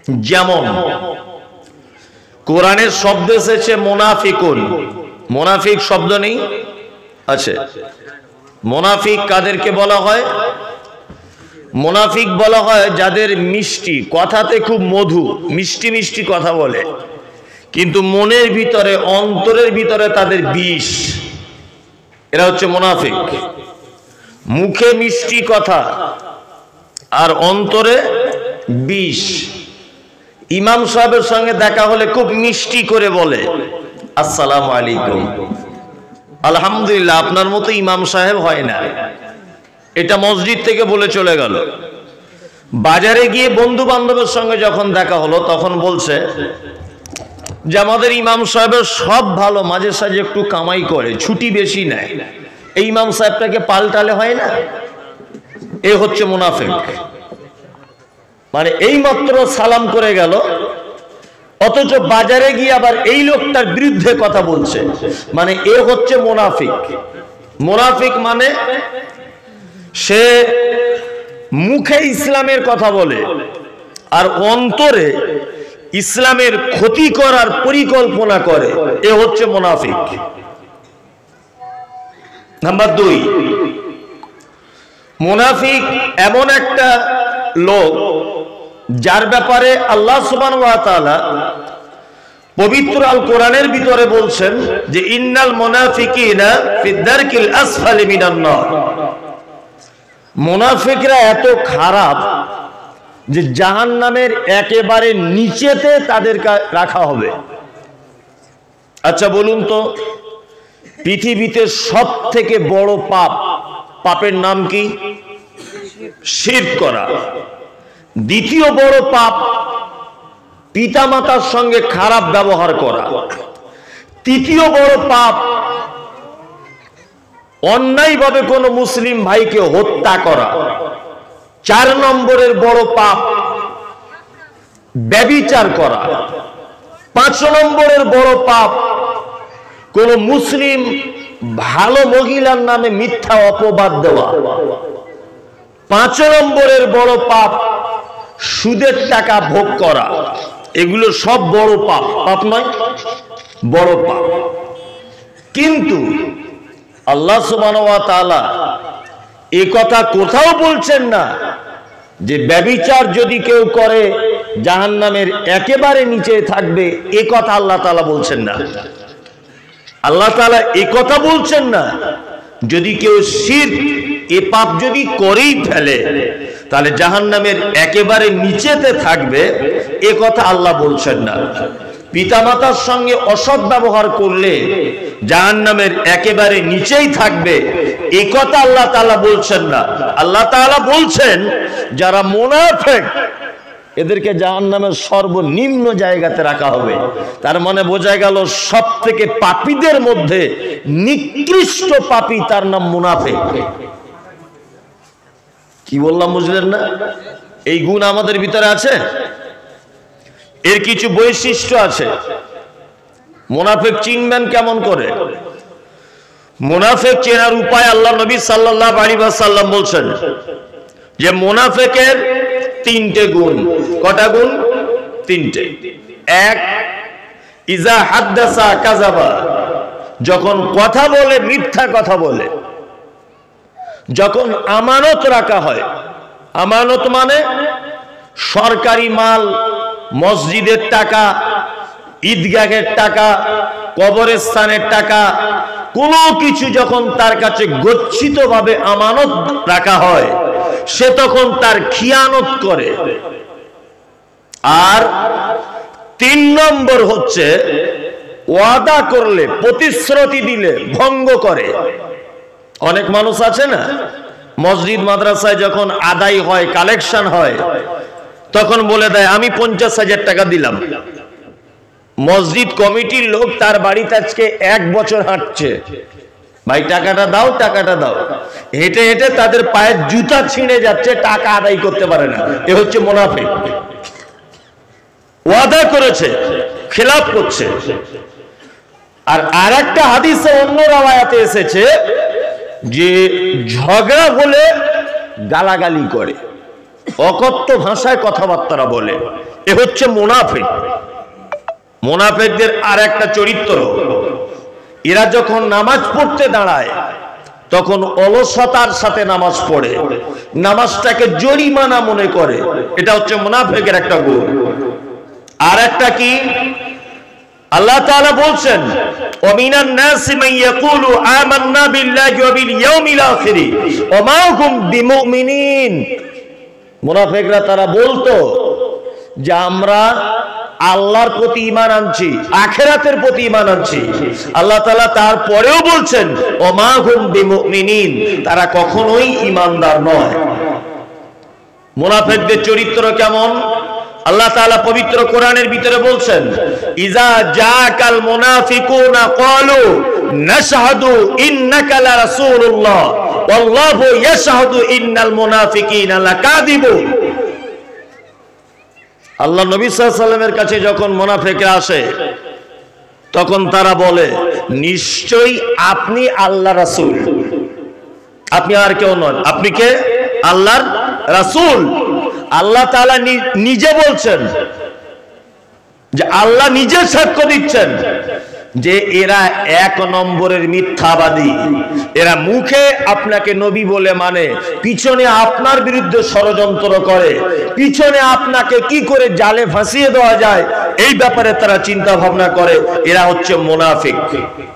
যেমন কোরআনের শব্দ এসেছে মুনাফিকুন, মুনাফিক শব্দ নেই আছে। মুনাফিক কাদেরকে বলা হয়? মুনাফিক বলা হয় যাদের মিষ্টি কথাতে খুব মধু, মিষ্টি মিষ্টি কথা বলে, কিন্তু মনের ভিতরে অন্তরের ভিতরে তাদের বিষ। এরা হচ্ছে মুনাফিক। মুখে মিষ্টি কথা আর অন্তরে বিষ। ইমাম সাহেবের সঙ্গে দেখা হলে খুব মিষ্টি করে বলে আসসালামু আলাইকুম, আলহামদুলিল্লাহ, আপনার মতো ইমাম সাহেব হয় না, এটা মসজিদ থেকে বলে চলে গেল। বাজারে গিয়ে বন্ধু বান্ধবের সঙ্গে যখন দেখা হলো তখন বলছে যে আমাদের ইমাম সাহেবের সব ভালো, মাঝে সাঝে একটু কামাই করে, ছুটি বেশি নেয়, এই ইমাম সাহেবটাকে পাল্টালে হয় না? এ হচ্ছে মুনাফিক। মানে এই মাত্র সালাম করে গেল, অথচ বাজারে গিয়ে আবার এই লোকটার বিরুদ্ধে কথা বলছে, মানে এ হচ্ছে মুনাফিক। মুনাফিক মানে সে মুখে ইসলামের কথা বলে আর অন্তরে ইসলামের ক্ষতি করার পরিকল্পনা করে, এ হচ্ছে মুনাফিক। নাম্বার 2, মুনাফিক এমন একটা লোক যার ব্যাপারে আল্লাহ সুবহানাহু ওয়া তাআলা পবিত্র আল কোরআনের ভিতরে বলছেন যে ইন্নাল মুনাফিকিনা ফিদ দারকিল আসফালি মিনান নার। মুনাফিকরা এত খারাপ যে জাহান্নামের একেবারে নিচেতে তাদেরকে রাখা হবে। আচ্ছা বলুন তো, পৃথিবীতে সব থেকে বড় পাপ, পাপের নাম কি? শিরক করা। দ্বিতীয় বড় পাপ পিতামাতার সঙ্গে খারাপ ব্যবহার করা। তৃতীয় বড় পাপ অন্যায়ভাবে কোনো মুসলিম ভাইকে হত্যা করা। 4 নম্বরের বড় পাপ ব্যভিচার করা। 5 নম্বরের বড় পাপ কোন মুসলিম ভালো মহিলার নামে মিথ্যা অপবাদ দেওয়া। 5 নম্বরের বড় পাপ সুদের টাকা ভোগ করা। এগুলো সব বড় পাপ, পাপ নয়, বড় পাপ। কিন্তু আল্লাহ সুবহানাহু ওয়া তাআলা এই কথা কোথাও বলছেন না যে ব্যভিচার যদি কেউ করে জাহান্নামের একেবারে নিচে থাকবে, এ কথা আল্লাহ তাআলা বলছেন না। আল্লাহ তাআলা এই কথা বলছেন না যদি কেউ শিরক, এ পাপ যদি করেই ফেলে তাহলে জাহান্নামের একেবারে নিচেতে থাকবে, এ কথা আল্লাহ বলছেন না। পিতামাতার সঙ্গে অসৎ ব্যবহার করলে জাহান্নামের একেবারে নিচেই থাকবে, এই কথা আল্লাহ তাআলা বলছেন না। আল্লাহ তাআলা বলছেন যারা মুনাফিক এদেরকে জাহান্নামের সর্বনিম্ন জায়গাতে রাখা হবে। তার মানে বোঝা গেল সব থেকে পাপীদের মধ্যে নিকৃষ্ট পাপী, তার নাম মুনাফিক। কি বললাম বুঝলেন না? এই গুণ আমাদের ভিতরে আছে, এর কিছু বৈশিষ্ট্য আছে। মুনাফিক চিনবেন কেমন করে? মুনাফিক চেনার উপায় আল্লাহ নবী সাল্লাল্লাহু আলাইহি ওয়াসাল্লাম বলছেন যে মুনাফিকের 3টে গুণ। কটা গুণ? 3টে। 1, ইজা হাদ্দাসা কাযাবা, যখন কথা বলে মিথ্যা কথা বলে। যখন আমানত রাখা হয়, আমানত মানে সরকারি মাল, মসজিদের টাকা, ঈদগাহের টাকা, কবরস্থানের টাকা, কোনো কিছু যখন তার কাছে গচ্ছিতভাবে আমানত রাখা হয়, সে তখন তার খিয়ানত করে। আর 3 নম্বর হচ্ছে ওয়াদা করলে, প্রতিশ্রুতি দিলে ভঙ্গ করে। অনেক মানুষ আছে না, মসজিদ মাদ্রাসায় যখন আদায় হয়, কালেকশন হয়, তখন বলে দেয় আমি 50,000 টাকা দিলাম। মসজিদ কমিটির লোক তার বাড়িতে আজকে 1 বছর হাঁটছে, ভাই টাকাটা দাও, টাকাটা দাও। হেঁটে হেঁটে তাদের পায়ের জুতা ছিঁড়ে যাচ্ছে, টাকা আদায় করতে পারে না। এ হচ্ছে মুনাফিক। ওয়াদা করেছে, খেলাফ করছে। আর আরেকটা হাদিসে অন্য রাওয়ায়াতে এসেছে যে ঝগড়া হলে গালাগালি করে, অকথ্য ভাষায় কথাবার্তা বলে, এ হচ্ছে মুনাফিক। মুনাফিকদের আর একটা চরিত্র, এরা যখন নামাজ পড়তে দাঁড়ায় তখন অলসতার সাথে নামাজ পড়ে, নামাজটাকে জরিমানা মনে করে। এটা হচ্ছে মুনাফিকের একটা গুণ। আর একটা কি, আল্লাহ তাআলা বলছেন ওমিনান নাসি মান ইয়াকুলু আমান্না বিল্লাহি ওয়া বিল ইয়াউমিল আখির ওয়া মা হুম বিমুমিনিন। মুনাফিকরা তারা বলতো যে আমরা আল্লাহর প্রতি ঈমান আনছি, আখিরাতের প্রতি ঈমান আনছি। আল্লাহ তাআলা তারপরেও বলছেন ওয়া মা হুম বিমুমিনিন, তারা কখনোই ঈমানদার নয়। মুনাফিকদের চরিত্র কেমন আল্লাহ তাআলা পবিত্র কোরআনের ভিতরে বলছেন, ইজা জাকাল মুনাফিকুনা ক্বালু নাশহাদু ইন্নাকা লা রাসূলুল্লাহ ওয়াল্লাহু ইয়াশহাদু ইন্নাল মুনাফিকিনা লাকাযিবুন। আল্লাহ নবী সাল্লাল্লাহু আলাইহি ওয়াসাল্লামের কাছে যখন মুনাফিকরা আসে তখন তারা বলে, নিশ্চয়ই আপনি আল্লাহর রাসূল, আপনি আর কেউ নন, আপনি কে? আল্লাহর রাসূল। আল্লাহ তাআলা নিজে বলছেন যে আল্লাহ নিজে সাক্ষ্য দিচ্ছেন যে এরা এক নম্বরের মিথ্যাবাদী। এরা মুখে আপনাকে নবী বলে মানে, পিছনে আপনার বিরুদ্ধে ষড়যন্ত্র করে, পিছনে আপনাকে কি করে জালে ফাঁসিয়ে দেওয়া যায় এই ব্যাপারে তারা চিন্তা ভাবনা করে। এরা হচ্ছে মুনাফিক।